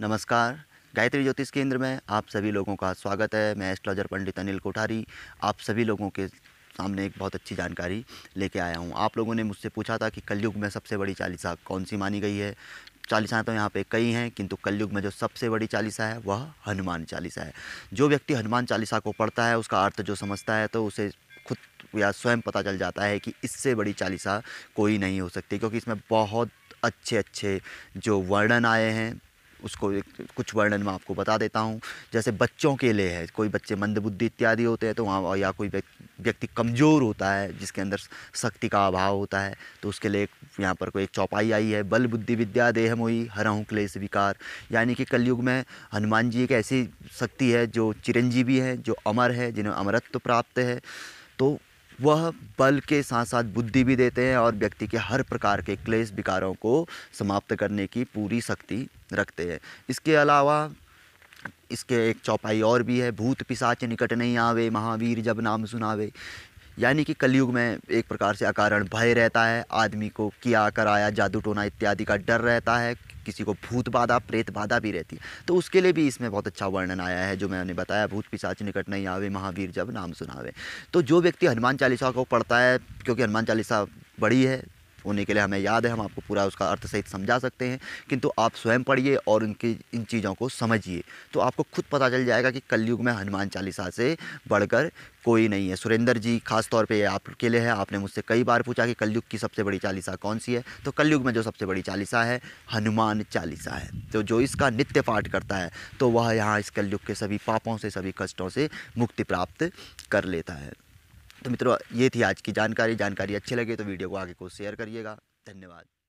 नमस्कार। गायत्री ज्योतिष केंद्र में आप सभी लोगों का स्वागत है। मैं एस्ट्रोलॉजर पंडित अनिल कोठारी आप सभी लोगों के सामने एक बहुत अच्छी जानकारी लेके आया हूँ। आप लोगों ने मुझसे पूछा था कि कलयुग में सबसे बड़ी चालीसा कौन सी मानी गई है। चालीसाएँ तो यहाँ पे कई हैं, किंतु कलयुग में जो सबसे बड़ी चालीसा है वह हनुमान चालीसा है। जो व्यक्ति हनुमान चालीसा को पढ़ता है, उसका अर्थ जो समझता है, तो उसे खुद या स्वयं पता चल जाता है कि इससे बड़ी चालीसा कोई नहीं हो सकती, क्योंकि इसमें बहुत अच्छे अच्छे जो वर्णन आए हैं, उसको कुछ वर्णन मैं आपको बता देता हूँ। जैसे बच्चों के लिए है, कोई बच्चे मंदबुद्धि इत्यादि होते हैं तो वहाँ, या कोई व्यक्ति कमज़ोर होता है जिसके अंदर शक्ति का अभाव होता है, तो उसके लिए यहाँ पर कोई एक चौपाई आई है, बल बुद्धि विद्या देह मोहि हरहु क्लेश विकार। यानी कि कलयुग में हनुमान जी एक ऐसी शक्ति है जो चिरंजीवी है, जो अमर है, जिन्हें अमरत्व प्राप्त है। तो वह बल के साथ साथ बुद्धि भी देते हैं और व्यक्ति के हर प्रकार के क्लेश विकारों को समाप्त करने की पूरी शक्ति रखते हैं। इसके अलावा इसके एक चौपाई और भी है, भूत पिशाच निकट नहीं आवे महावीर जब नाम सुनावे। यानी कि कलयुग में एक प्रकार से अकारण भय रहता है, आदमी को किया कराया जादू टोना इत्यादि का डर रहता है, किसी को भूत बाधा प्रेत बाधा भी रहती है, तो उसके लिए भी इसमें बहुत अच्छा वर्णन आया है जो मैंने बताया, भूत पिशाच निकट नहीं आवे महावीर जब नाम सुनावे। तो जो व्यक्ति हनुमान चालीसा को पढ़ता है, क्योंकि हनुमान चालीसा बड़ी है होने के लिए हमें याद है, हम आपको पूरा उसका अर्थ सहित समझा सकते हैं, किंतु आप स्वयं पढ़िए और उनकी इन चीज़ों को समझिए, तो आपको खुद पता चल जाएगा कि कलयुग में हनुमान चालीसा से बढ़कर कोई नहीं है। सुरेंद्र जी, खास तौर पे ये आपके लिए है। आपने मुझसे कई बार पूछा कि कलयुग की सबसे बड़ी चालीसा कौन सी है, तो कलयुग में जो सबसे बड़ी चालीसा है हनुमान चालीसा है। तो जो इसका नित्य पाठ करता है तो वह यहाँ इस कलयुग के सभी पापों से, सभी कष्टों से मुक्ति प्राप्त कर लेता है। तो मित्रों, ये थी आज की जानकारी। जानकारी अच्छी लगे तो वीडियो को आगे को शेयर करिएगा। धन्यवाद।